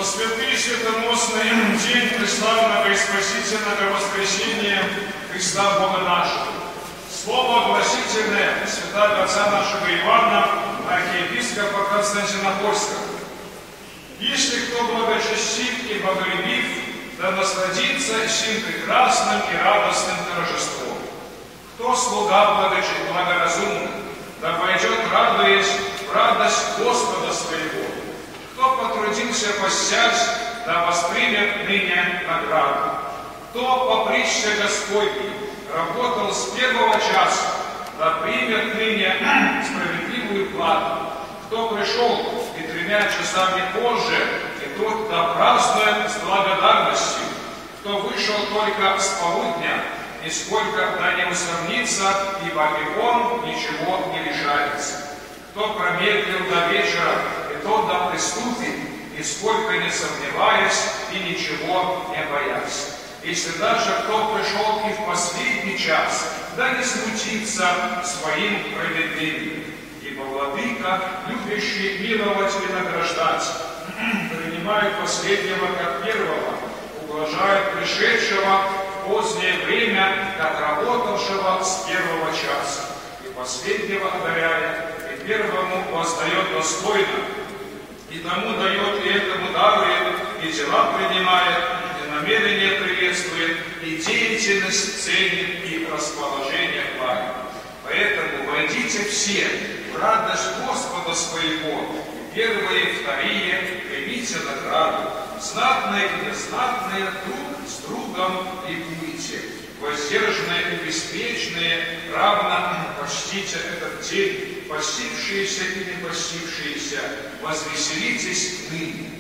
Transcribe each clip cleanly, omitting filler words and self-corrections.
святый светоносный день преславного и спасительного воскресения Христа Бога нашего. Слово огласительное святаго отца нашего Ивана, архиепископа Константинопольского. Если кто благочестив и боголюбив, да насладится сим прекрасным и радостным торжеством. Кто слуга благоразумный, да пойдет, радуясь, в радость Господа своего. Кто потрудился постясь, да воспримет ныне награду. Кто по притче Господней работал с первого часа, да примет ныне справедливую плату. Кто пришел и 3 часами позже, и тот да празднует с благодарностью. Кто вышел только с полудня, нисколько да не усомнится, ибо и он ничего не лишается. Кто промедлил до вечера, и тот да приступит, нисколько не сомневаясь и ничего не боясь. Если даже кто пришел и в последний час, да не смутится своим промедлением. Ибо Владыка, любящий миловать и награждать, принимает последнего как первого, ублажает пришедшего в позднее время, как работавшего с первого часа, и последнего одаряет, и первому воздает достойно, и тому дает, и этому дарует, и дела принимает, и намерение приветствует, и деятельность ценит, и расположение хвалит. Поэтому войдите все в радость Господа своего, и первые, и вторые, примите награду, знатные и незнатные друг с другом ликуйте, воздержанные и беспечные равно почтите этот день, постившиеся и не постившиеся, возвеселитесь ныне.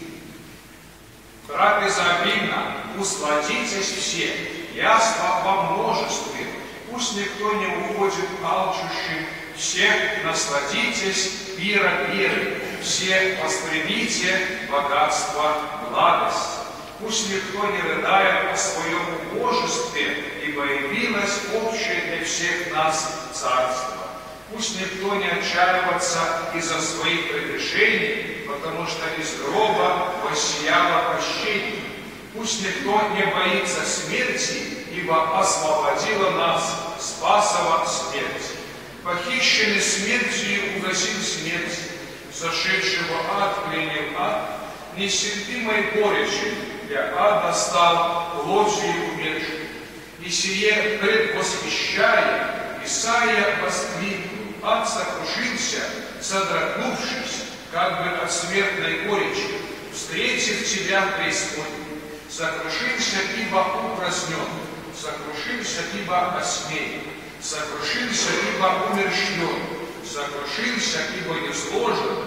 Трапеза обильна, усладитесь все, яства во множестве, пусть никто не уходит алчущим, все насладитесь пира веры, все воспримите богатство благости. Пусть никто не рыдает о своем убожестве, ибо явилось общее для всех нас царство. Пусть никто не отчаивается из-за своих прегрешений, потому что из гроба воссияло прощение. Пусть никто не боится смерти, ибо освободила нас спасова смерть. Похищенный смертью угасил смерть, зашедшего ад пленил ад, нестерпимой горечи для ада стал плотью умершим. И сие предвосхищая, Исаия воскликнул: ад сокрушился, содрогнувшись, как бы от смертной горечи, встретив тебя в преисподней. Сокрушился, ибо упразднен, сокрушился, ибо осмеян, сокрушился, ибо умерщвлен, сокрушился, ибо низложен,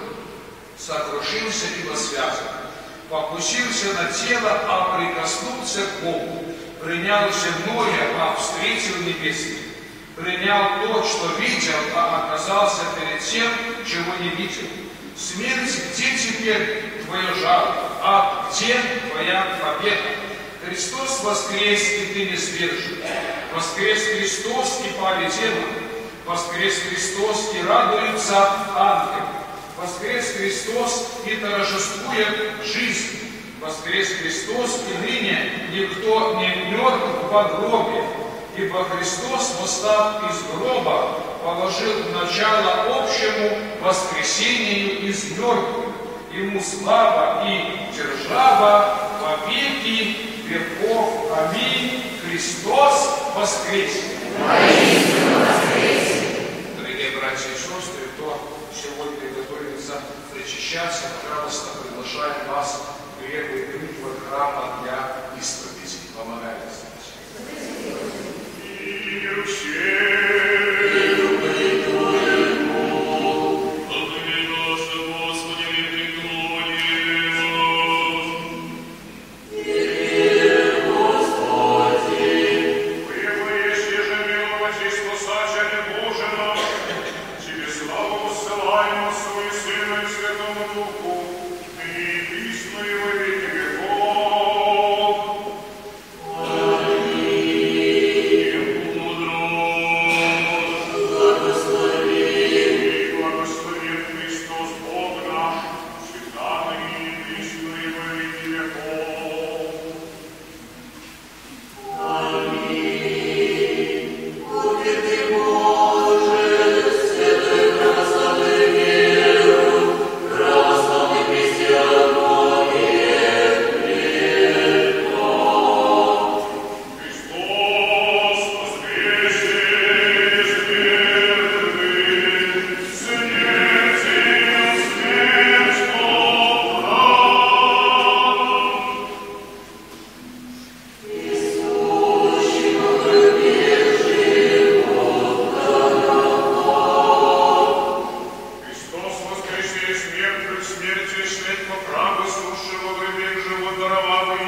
сокрушился, ибо связан. Покусился на тело, а прикоснулся к Богу. Принял земное, а встретил небесное. Принял то, что видел, а оказался перед тем, чего не видел. Смерть, где теперь твое жало? А где твоя победа? Христос воскрес, и ты не свержен. Воскрес Христос, и пали демоны. Воскрес Христос, и радуется ангел. Воскрес Христос, и торжествует жизнь. Воскрес Христос, и ныне никто не мертв в гробе. Ибо Христос, восстав из гроба, положил начало общему воскресению из мертвых. Ему слава и держава во веки веков. Аминь. Христос воскресе! Дорогие братья и сестры, кто сегодня готовится причащаться, пожалуйста, приглашаем вас в первый клуб храма для исповеди. Помогайте.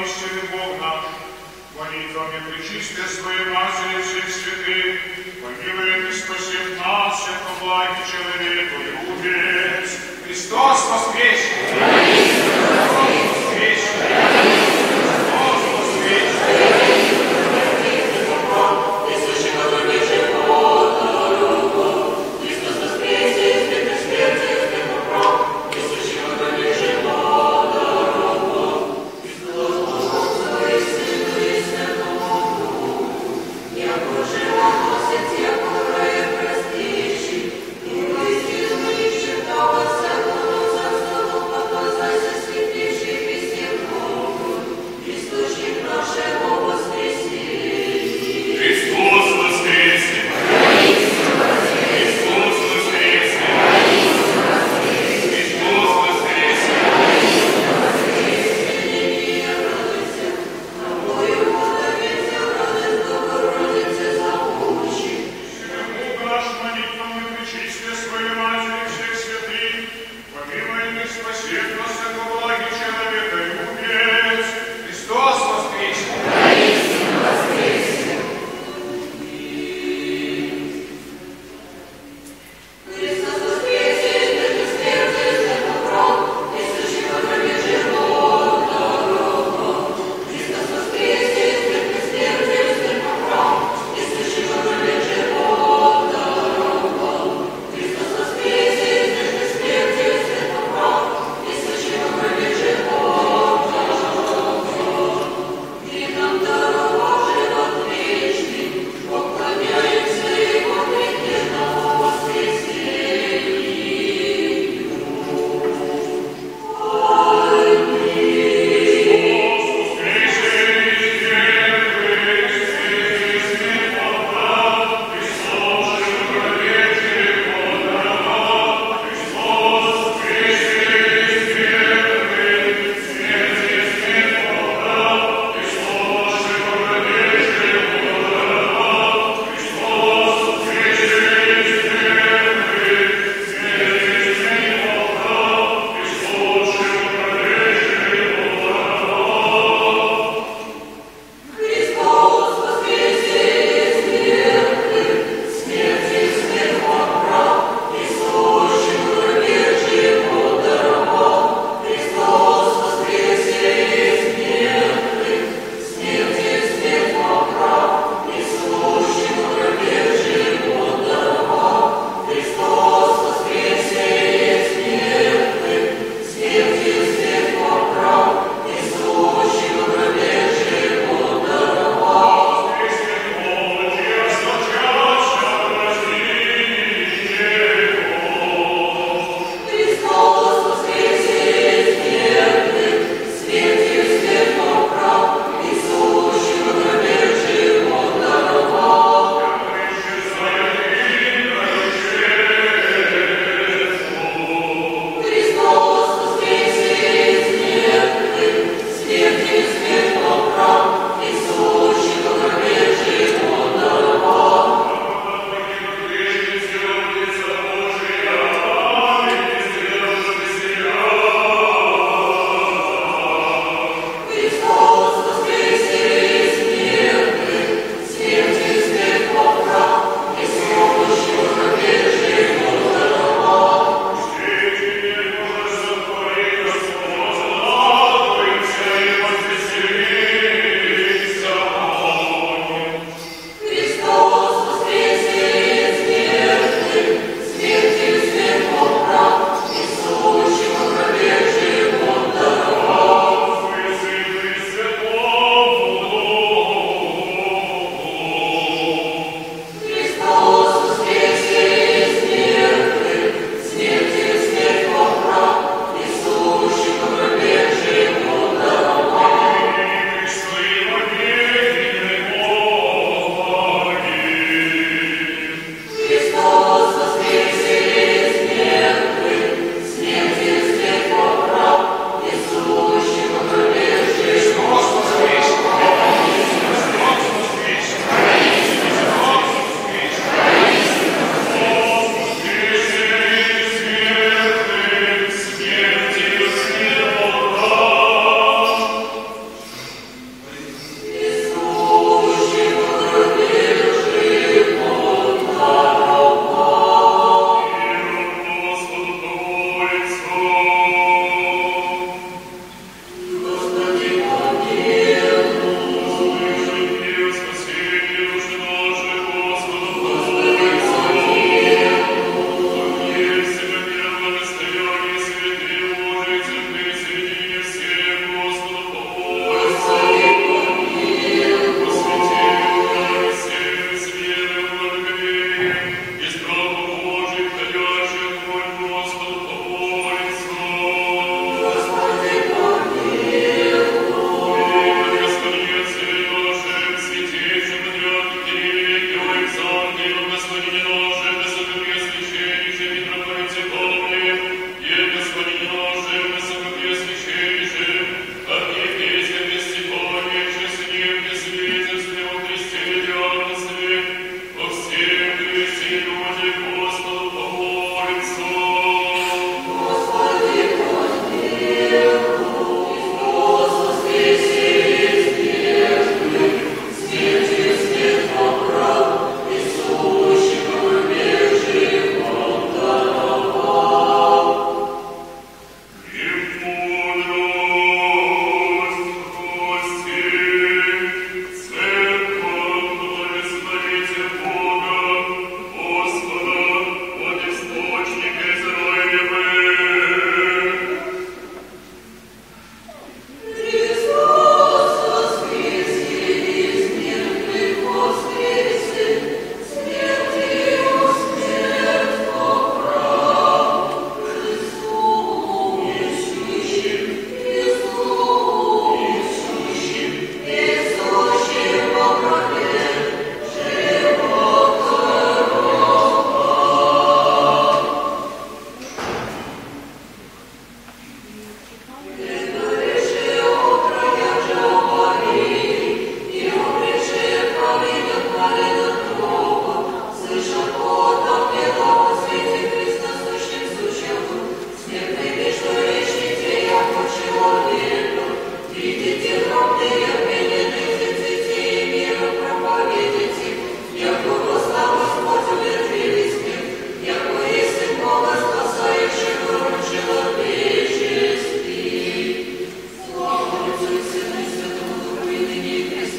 истинный Бог наш, молитвами пречистой своей Матери всех святых, помилует и спасет нас, всех благи человеку и убец. Христос воскресе! Христос воскресе! Христос воскресе! Господи,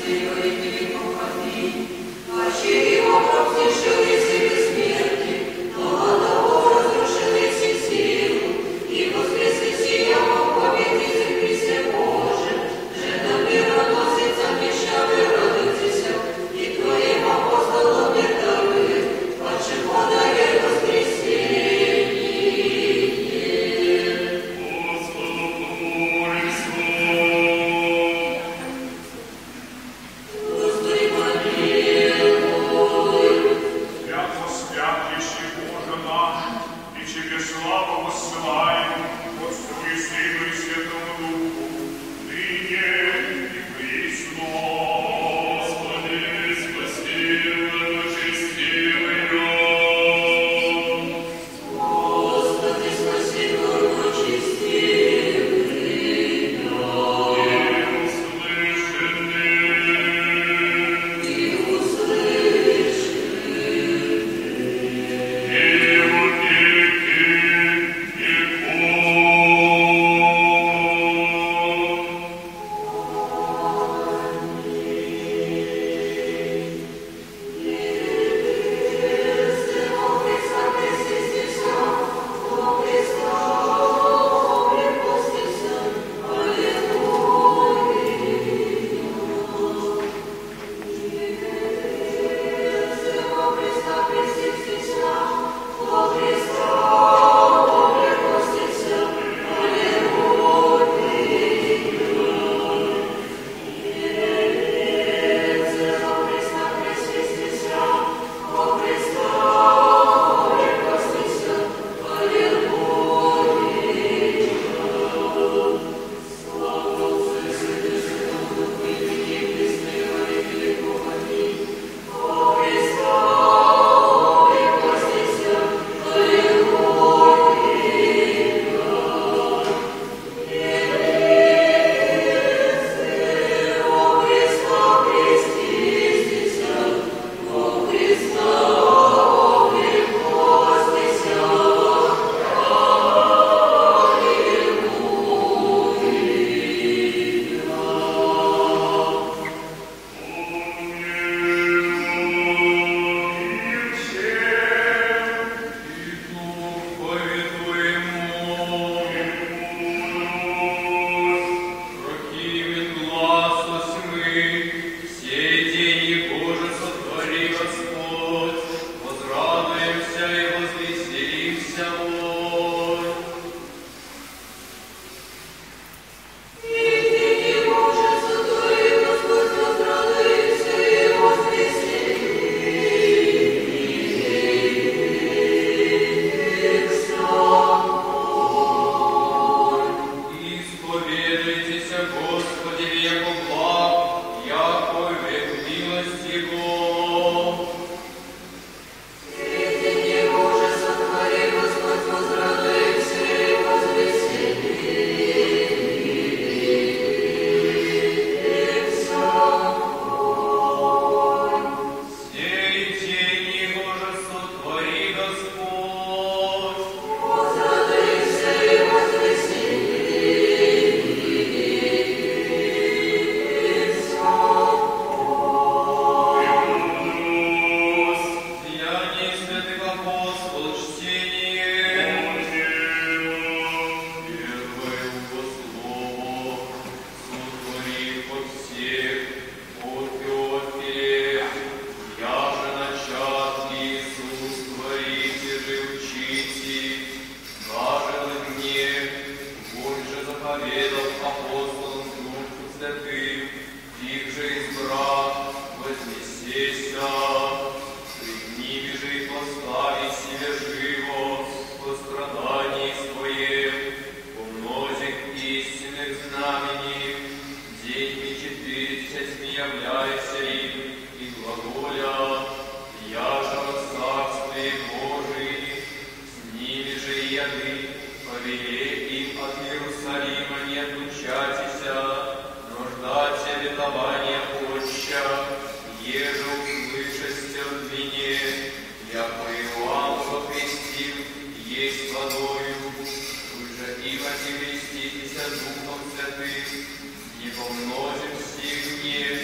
помножим сильнее,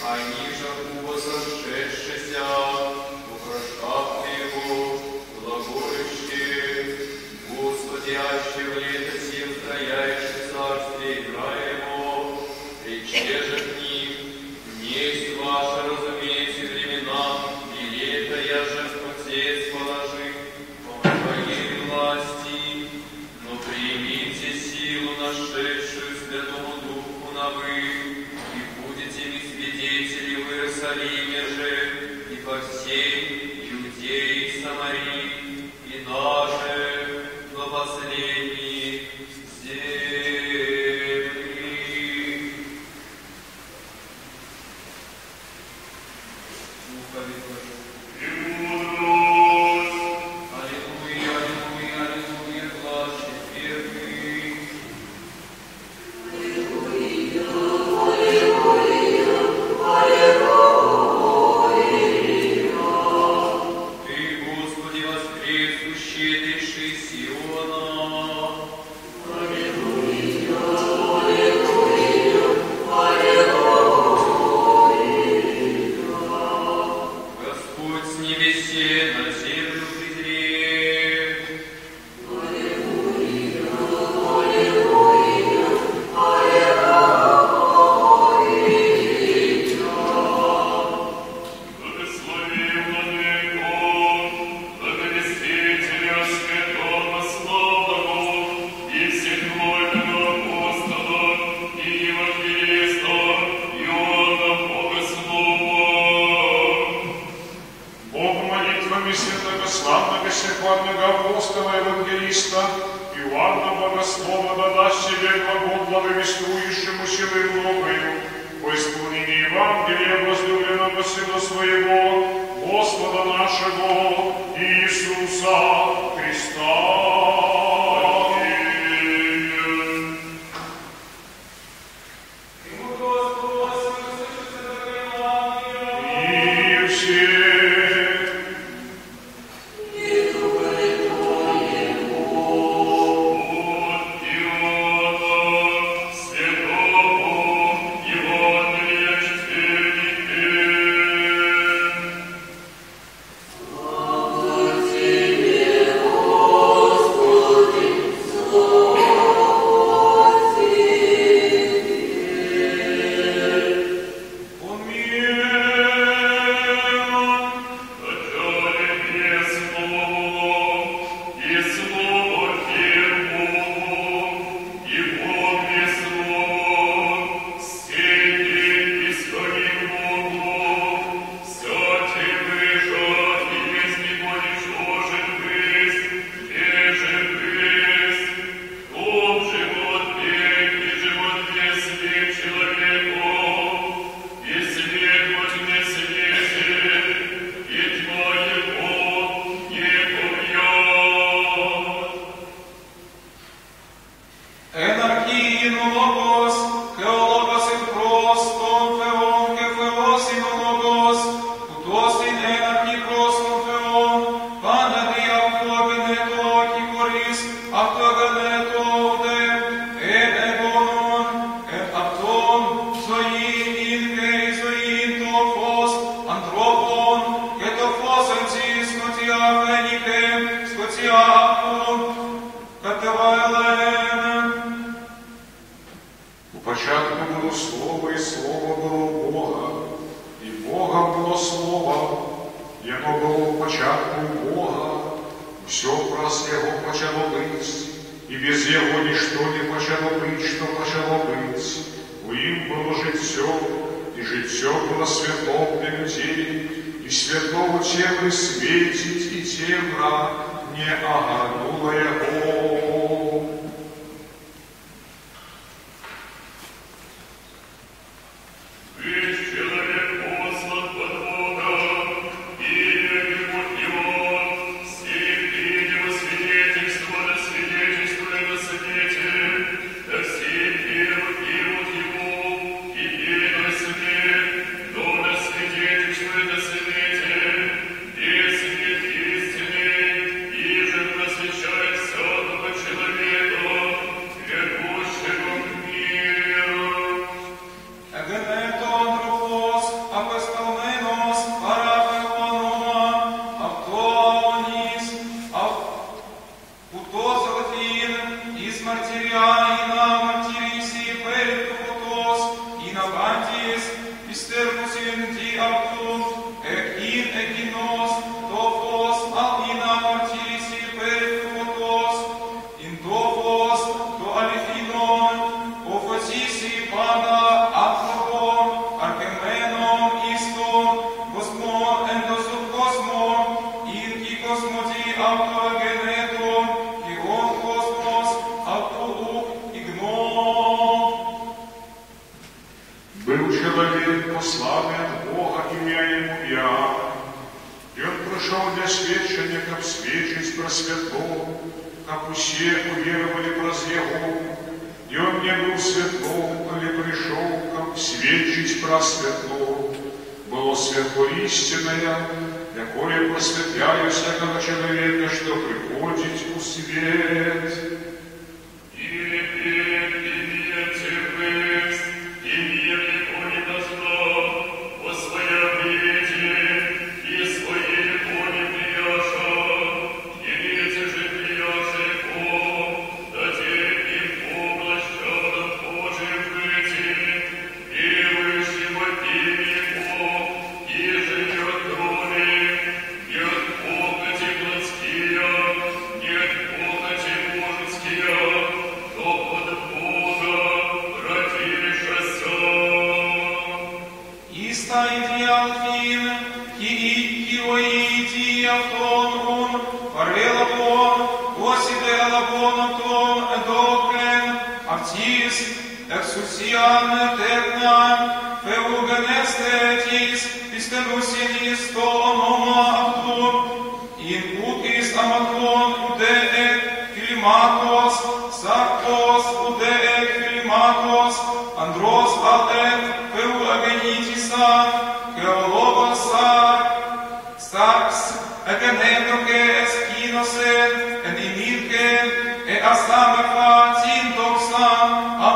они же возошедшися, украшавши его, глаголющие, Господи, аще в лето сим строяешь царствие играемо, рече же в них, несть ваше разумеете времена, и лето я же в путец положи, по твоей власти, но примите силу, нашедшую Святому Духу на вы, и будете ми свидетели в Иерусалиме же, и по всей Иудее и Самарии, и даже до последней земли. Аллилуйя, аллилуйя, аллилуйя, глаз четвертый. Ты, Господи, воскресущий, дыши Сиона. Господь с небесе на землю презрел. Богу молитвами святого славного всехвального апостола Евангелиста Иоанна Богослова дадаст себе глагол благовествующему силой многою по исполнении Евангелия возлюбленного Сына Своего, Господа нашего Иисуса Христа. И все Початку було Слово, і Слово було у Бога, і Бога було Слово, і оно було в початку у Бога, все праз Його почало быть, і без Його ничто не почало быть, что почало быть. У им было житье, и житье было светло для людей, и светло темы светить, и темра не огорнула Его. Истины, и же просвещает всякого Иоаннис, истерпусин ди автум, экин экинос, тофос, алина мартириси перифрутос, интофос, то алифинон, офосиси пада, афробон, аркеменон, истон, космон, эндосубкосмон, инки космоти автогенетон, кион космос, автоук, игнон. Был человек, посланный от Бога, имя ему Иоанн, и он пришел для сведчения, как свечить про светло, как усе уверовали проз Его, и он не был светлом, коли пришел, как свечить про светло. Было светло истинное, якое просветляю всякого человека, что приходит у свет. Exousian eterna, feugenestetis, pistenusinis to onoma actum, in utis amaton udeec filimatos, sarcos udeec filimatos, andros adet feuagenitisan, geologos sarx, egenetroces kinosen, en imirken, asamefa tintoxan,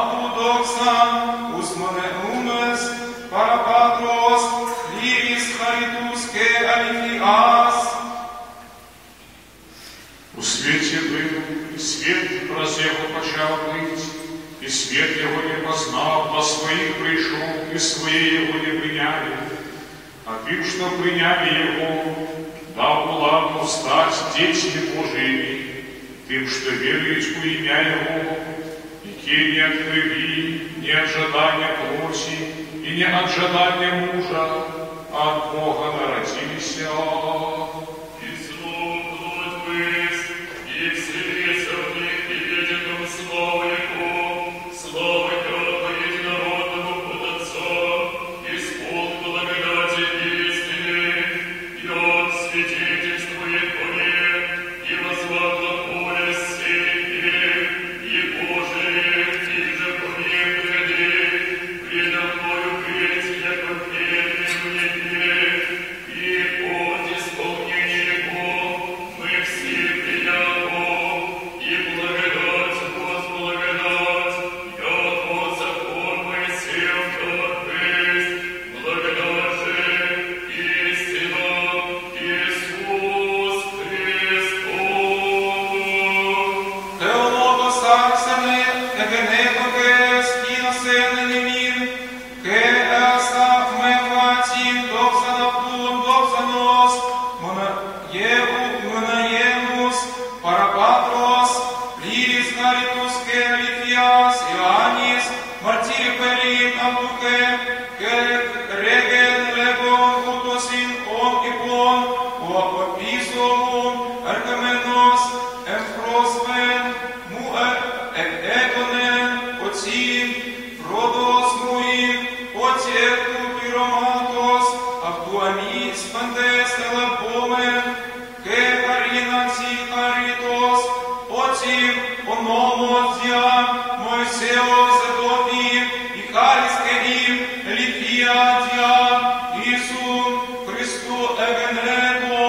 usmone umes, parapatros, liris charitus ke aliflias. У свете был, и свет проз Его почал быть, и свет Его не познал, по своих пришел, и свои Его не приняли. А тем, что приняли Его, дал владу стать детьми Божьими, тем, что веруют у имя Его, и не от крови, не от жадания плоти, и не от жадания мужа, а от Бога народились. И слух плоть выс, и вселится в них, и видит им славу Его, славу Его единородному от Отца, исполн благодати истины, и Он свидетельствует о ней, и возвал глаголе сей, и Божие, и же по ним гряды, предо мною греть, яко пение мне, и от исполнения Его мы все принямо, и благодать возблагодать, яко закон Моисеев так есть, благодать же истина Иисус Христос. Теологос арсене, egenetroces kinosen nemir, ke asa mefatin doxan aptum doxanos, mona yemus, parapatros, liris caritus ke alifias, Ioannis, martiri pelin abduke, ke regen legon utosin on ipon, o apisovum, argamenos, emprosmen, muer, egonen, otin, frodos muin, otiectu pyromatos, abduamis pantes elapomen, ke carinansi caritos, otim, onomos diam, Moiseos edopim, и харис keim, elifia diam, Иисум Христу эгенего.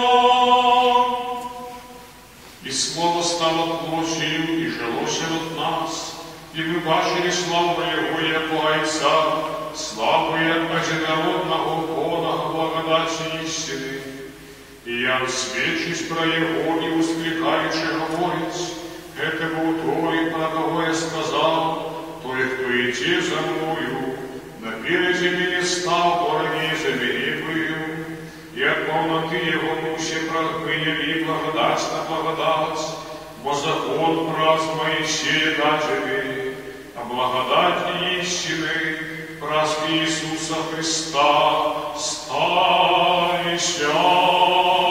И Слово стало плотью, и жило среди нас, и мы бачили славу Его, яко Отца, славу одинородного Бога, благодати истины. И я свечусь про Его, и воскликаючи говорить, это был той, про кого я сказал, той, кто идти за мною, прежде не стал, дорогие завери был, и от полноты его муще приняли благодать на благодать, во закон праз Моисея дажили, а благодать истины праз Иисуса Христа ставища.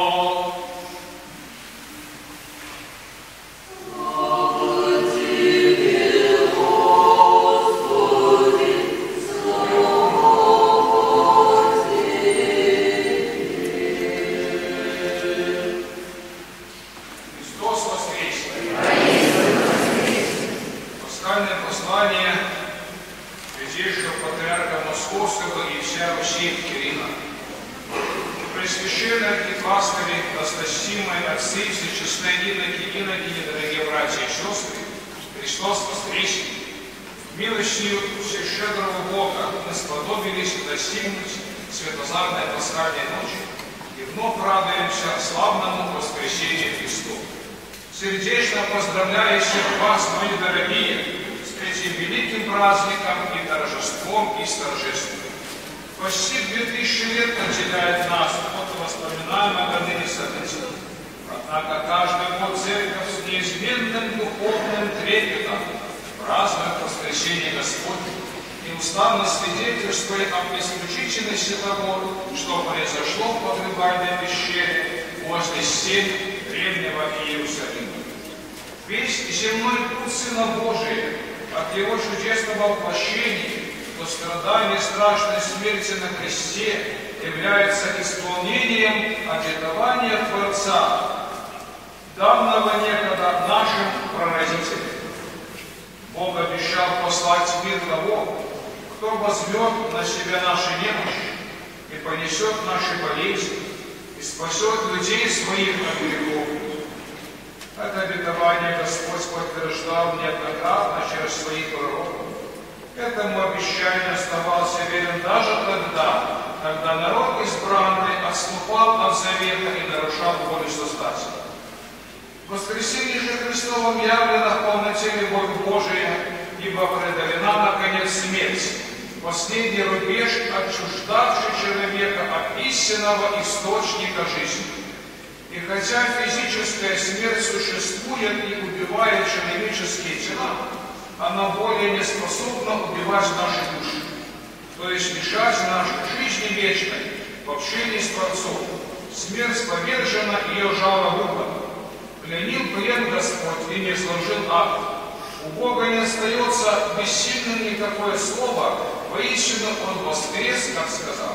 Милостью всещедрого Бога мы сподобились достигнуть светозарной пасхальной ночи и вновь радуемся славному воскресению Христову. Сердечно поздравляю всех вас, мои дорогие, с этим великим праздником и торжеством и торжеством. Почти 2000 лет отделяет нас от воспоминаемого ныне события. Однако каждый год Церковь с неизменным духовным трепетом празднует воскресение Господне, неустанно свидетельствует об исключительности того, что произошло в погребальной пещере возле стен древнего Иерусалима. Весь земной путь Сына Божия от Его чудесного воплощения до страдания страшной смерти на кресте является исполнением обетования Творца, данного некогда нашим прародителям. Бог обещал послать в мир того, кто возьмет на себя наши немощи и понесет наши болезни и спасет людей своих от грехов. Это обетование Господь подтверждал неоднократно через своих пророков. Этому обещанию оставался верен даже тогда, когда народ избранный отступал от завета и нарушал волю Создателя. В воскресенье же Христовом явлена в полноте любовь Божия, ибо преодолена наконец смерть, последний рубеж, отчуждавший человека от истинного источника жизни. И хотя физическая смерть существует и убивает человеческие тела, она более не способна убивать наши души, то есть лишать нас жизни вечной в общении с Творцом. Смерть повержена, ее жало выбрано. Пленил плен Господь и не сложил акт. У Бога не остается бессильным никакое слово, воистину Он воскрес, как сказал.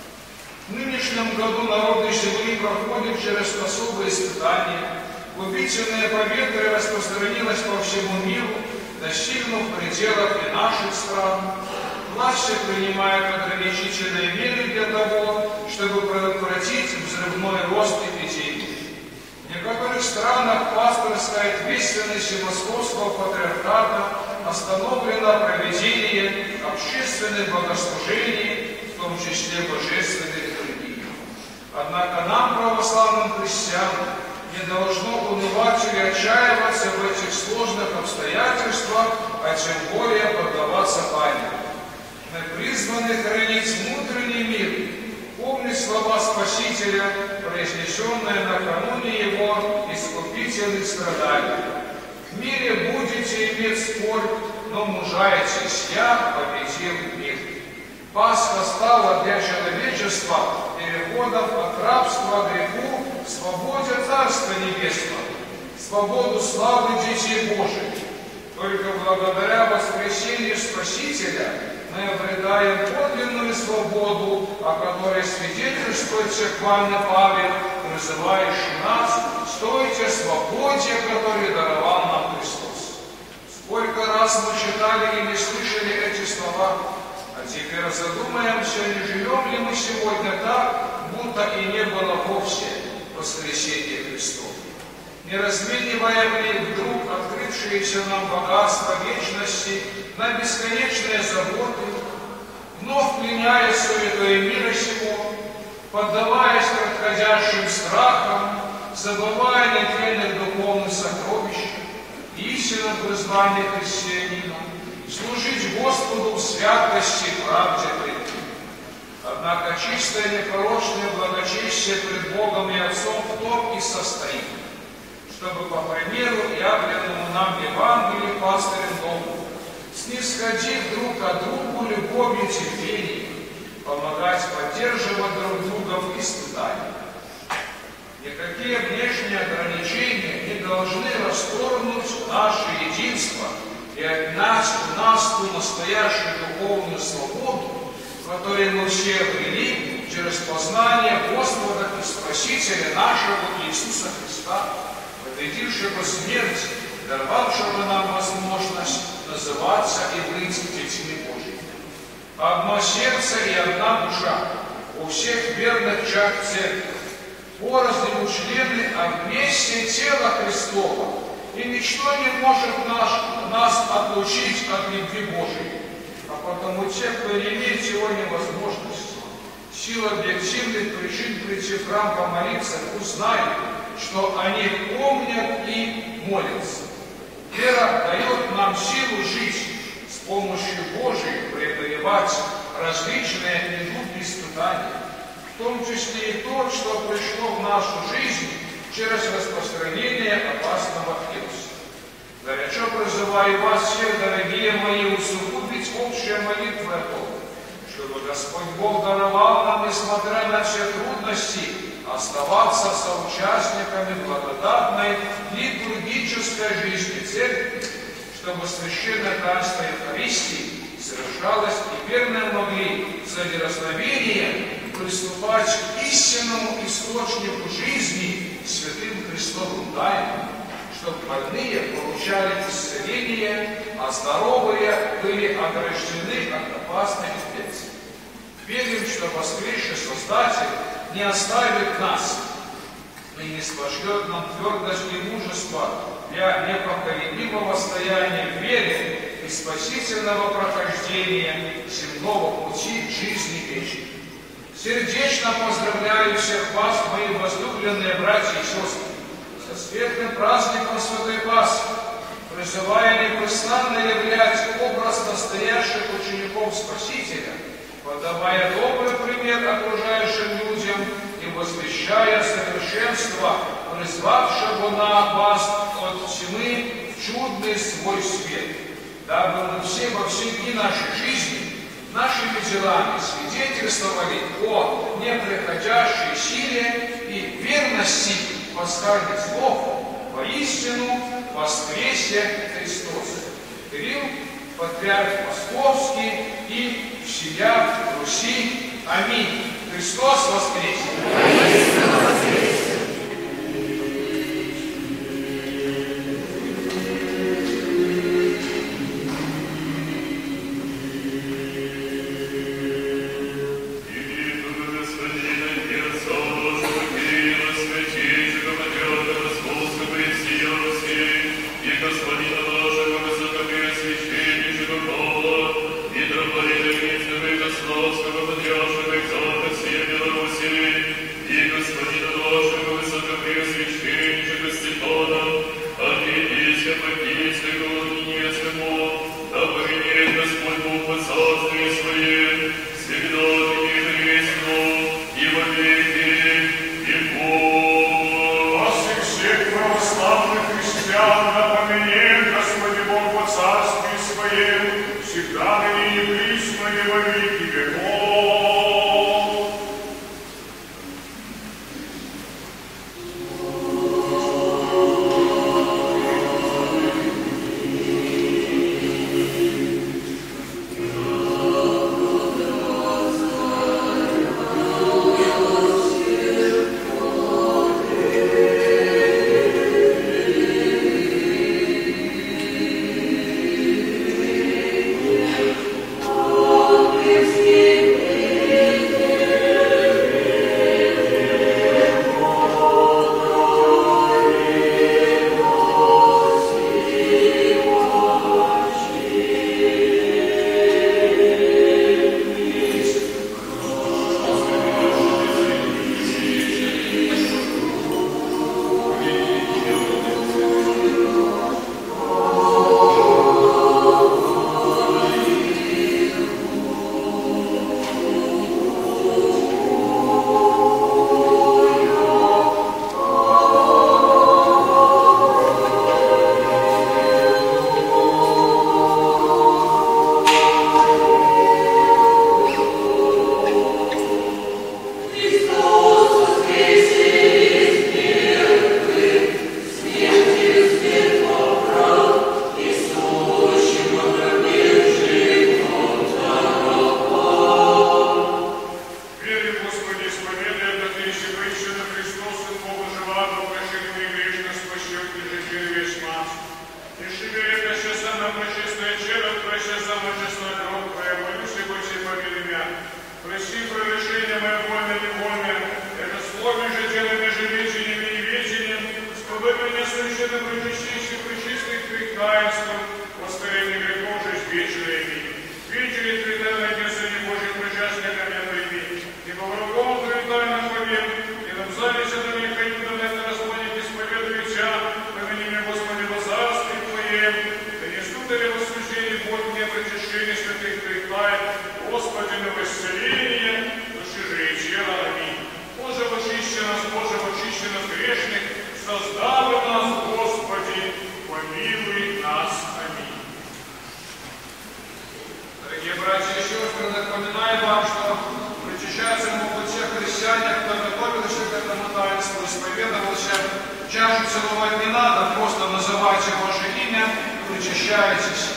В нынешнем году народы земли проходят через особые испытания. Губительное поветрие распространилось по всему миру, достигнув пределов и наших стран. Власти принимают ограничительные меры для того, чтобы предотвратить взрывной рост эпидемии. В некоторых странах пасторской ответственности Московского патриархата остановлено проведение общественных богослужений, в том числе божественной литургии. Однако нам, православным христианам, не должно унывать или отчаиваться в этих сложных обстоятельствах, а тем более поддаваться панике. Мы призваны хранить внутренний мир, помнить слова Спасителя, произнесенные накануне Его искупительных страданий. В мире будете иметь спор, но мужайтесь, я победил мир. Пасха стала для человечества переходом от рабства к греху к свободе Царства Небесного, свободу славы детей Божьих. Только благодаря воскресению Спасителя мы обретаем подлинную свободу, о которой свидетельствует церковный Павел, призывающий нас: «Стойте в свободе, которую даровал нам Христос». Сколько раз мы читали или слышали эти слова, а теперь задумаемся, не живем ли мы сегодня так, будто и не было вовсе воскресения Христова. Не размениваем ли вдруг открывшиеся нам богатства вечности на бесконечные заботы, вновь пленяя суетой мира сего, поддаваясь происходящим страхам, забывая нетленных духовных сокровищ, истинном призвании христианина, служить Господу в святости и правде пред Ним. Однако чистое, непорочное благочестие пред Богом и Отцом в том и состоит, чтобы по примеру, явленному нам Евангелию пастырем дому, снисходив друг к другу любовью и терпением, помогать поддерживать друг друга в испытаниях. Никакие внешние ограничения не должны расторгнуть наше единство и отнять у нас ту настоящую духовную свободу, которую мы все обрели через познание Господа и Спасителя нашего Иисуса Христа, победившего смерть, даровавшего нам возможность называться и быть детьми Божьими. Одно сердце и одна душа у всех верных чад церкви, порознь члены, а вместе тело Христово, и ничто не может нас отлучить от любви Божией. А потому те, кто не имеет сегодня возможности, силу объективных причин прийти в храм помолиться, пусть знают, что они помнят и молятся. Вера дает нам силу жить, с помощью Божией преодолевать различные недуги испытания, в том числе и то, что пришло в нашу жизнь через распространение опасного вируса. Горячо призываю вас всех, дорогие мои, усугубить общие молитвы о том, чтобы Господь Бог даровал нам, несмотря на все трудности, оставаться соучастниками благодатной литургической жизни Церкви, чтобы священное таинство Евхаристии совершалось и верно могли за дерзновение приступать к истинному источнику жизни, святым Христовым тайнам, чтобы больные получали исцеление, а здоровые были ограждены от опасных инфекций. Верим, что воскресший Создатель не оставит нас и не спошлет нам твердость и мужество для непоколебимого стояния в вере и спасительного прохождения земного пути жизни вечной. Сердечно поздравляю всех вас, мои возлюбленные братья и сестры, со светлым праздником Святой Пасхи, призывая непрестанно являть образ настоящих учеников Спасителя, подавая добрый пример окружающим людям и возвещая совершенство, призвавшего на вас от тьмы в чудный свой свет, дабы мы все во все дни нашей жизни нашими делами свидетельствовали о неприходящей силе и верности пасхальных слов, воистину воскресе Христос. Кирилл, Патриарх Московский и всея Руси. Аминь. Христос воскресе! Всегда ныне и присно и во веки веков. Прости прегрешения мое вольное и невольное, это словами же делами же вечерями и вечерем, сподоби меня совершенно причастейших причистых твоих таинств, восставление грехов же с вечерами. Вечере преданное Господи Божий причастный ко мне прими, ибо врагом привитай на хвале, и нам завися до них ходим, да на разбойник исповедуюча, помяни меня, Господи, во царстве Твоем, да не сударя во суждении Бог мне причащение святых Твоих тайн, Господи, на восцеление, души жречья, аминь. Боже, очисти нас, Боже, очисти нас грешных, создавай нас, Господи, помилуй нас, аминь. Дорогие братья, еще раз напоминаю вам, что причащаться могут все христиане, кто готовился к этому таинству, исповедовался. Чашу целовать не надо, просто называйте Божье имя, причащаетесь.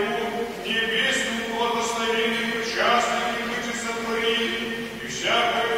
Всякое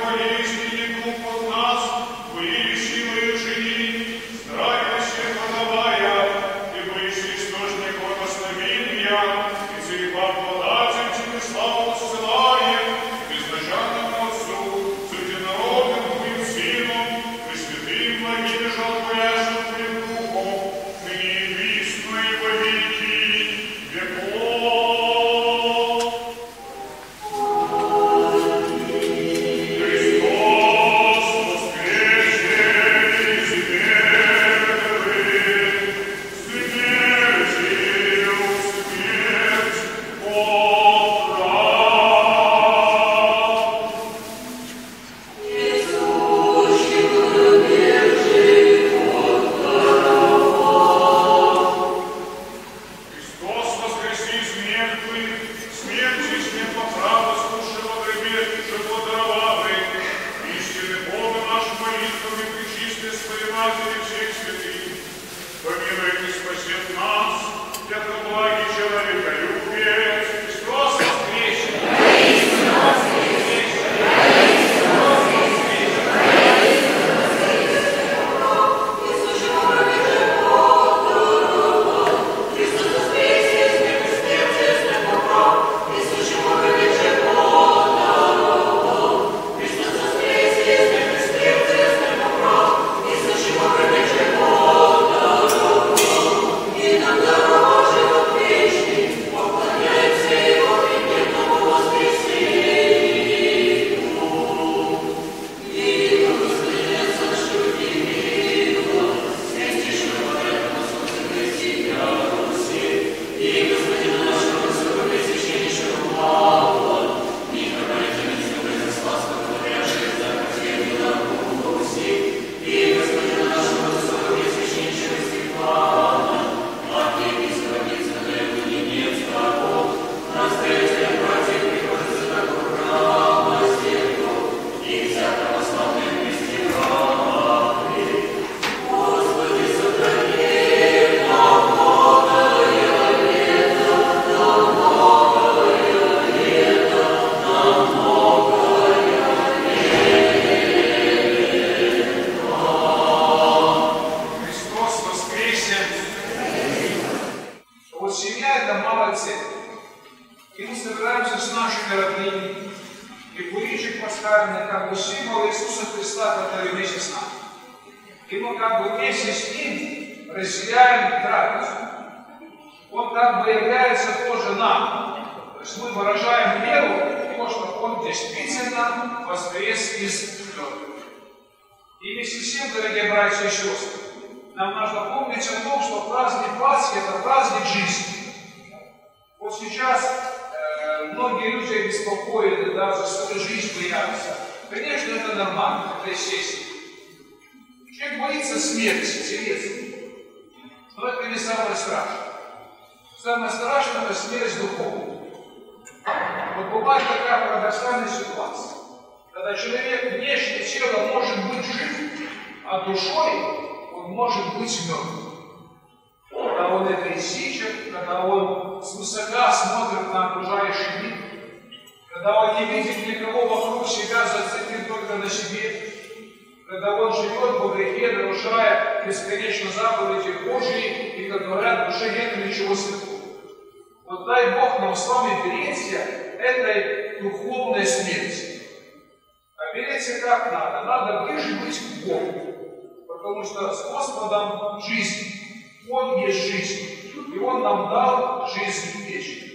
это как бы символ Иисуса Христа, который вместе с нами. И мы как бы вместе с Ним разделяем трапезу. Он как бы является тоже нам. То есть мы выражаем веру в то, что Он действительно воскрес из мертвых. И вместе с тем, дорогие братья и сестры, нам нужно помнить о том, что праздник Пасхи – это праздник жизни. Вот сейчас многие люди обеспокоены, да, за свою жизнь боятся. Конечно, это нормально, это естественно. Человек боится смерти, интересно. Но это не самое страшное. Самое страшное – это смерть духовная. Вот бывает такая парадоксальная ситуация, когда человек внешне тело может быть жив, а душой он может быть мертвым. Когда он эгоистичен, когда он свысока смотрит на окружающий мир, когда он не видит никого вокруг себя, зациклен только на себе, когда он живет во грехе, нарушая бесконечно заповеди Божьи, и, как говорят, в душе нет ничего святого. Вот дай Бог нам с вами беречься этой духовной смерти. А беречься как надо? Надо ближе быть к Богу. Потому что с Господом жизнь. Он есть жизнь. И Он нам дал жизнь вечную.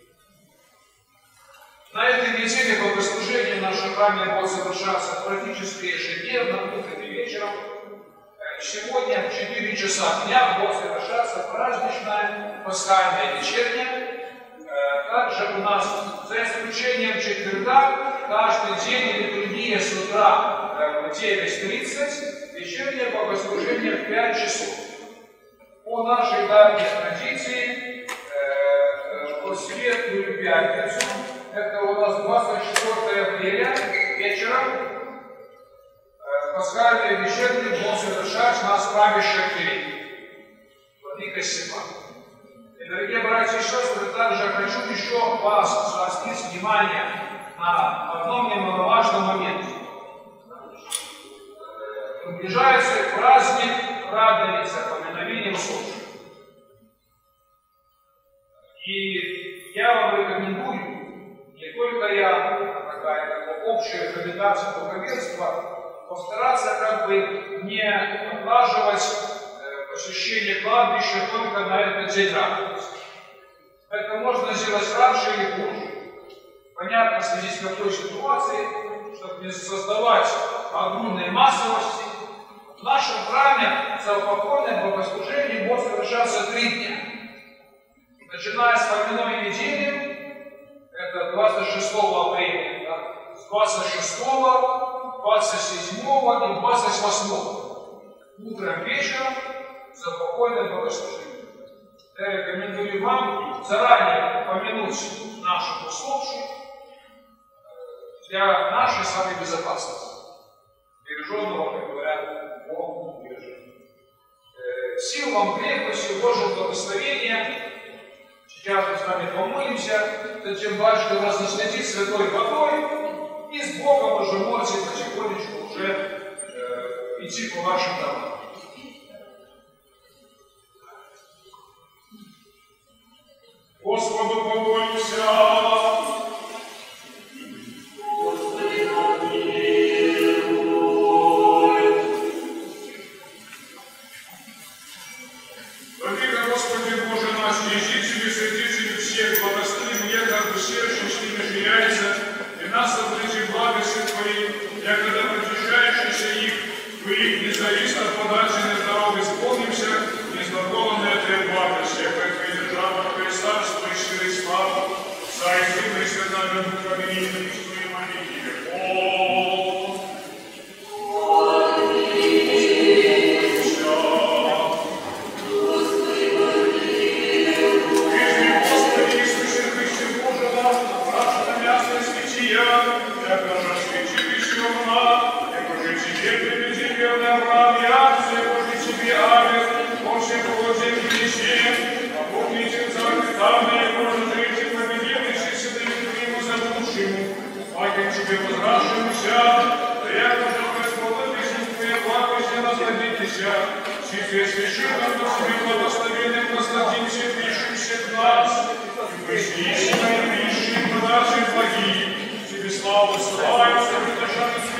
На этой неделе богослужение в нашем храме будет совершаться практически ежедневно, утром и вечером. Сегодня в 4 часа дня будет совершаться праздничная пасхальная вечерня. Также у нас, за исключением четверга, каждый день литургия с утра в 9:30, вечернее богослужение в 5 часов. По нашей давней традиции, по Светлую Пятницу, это у нас 24 апреля вечером, пасхальные вечерние будут совершать нас в храме Шахтери, владыка Степан. И, дорогие братья и сестры, также хочу еще вас обратить внимание на одном немаловажном моменте. Приближается праздник Радоницы, поминовение усопших. И я вам рекомендую, не только я, такая общая рекомендация духовенства, постараться как бы не отлаживать посещение кладбища только на этот день Радоницы. Это можно сделать раньше или позже. Понятно, в связи с какой ситуацией, чтобы не создавать огромной массовости. В нашем храме заупокойное богослужение будет совершаться 3 дня. Начиная с поминовой недели, это 26 апреля, да, с 26, 27 и 28. Утром, вечером заупокойное богослужение. Я рекомендую вам заранее помянуть наших усопших для нашей с вами безопасности. Береженного, как говорят, Богом бережет. Сил вам крепости, Божьего благословения. Сейчас мы с вами помолимся, затем батюшка вас наследит святой водой, и с Богом уже можете потихонечку уже идти по вашим домам. Господу помолимся. славу, славимся, предначальный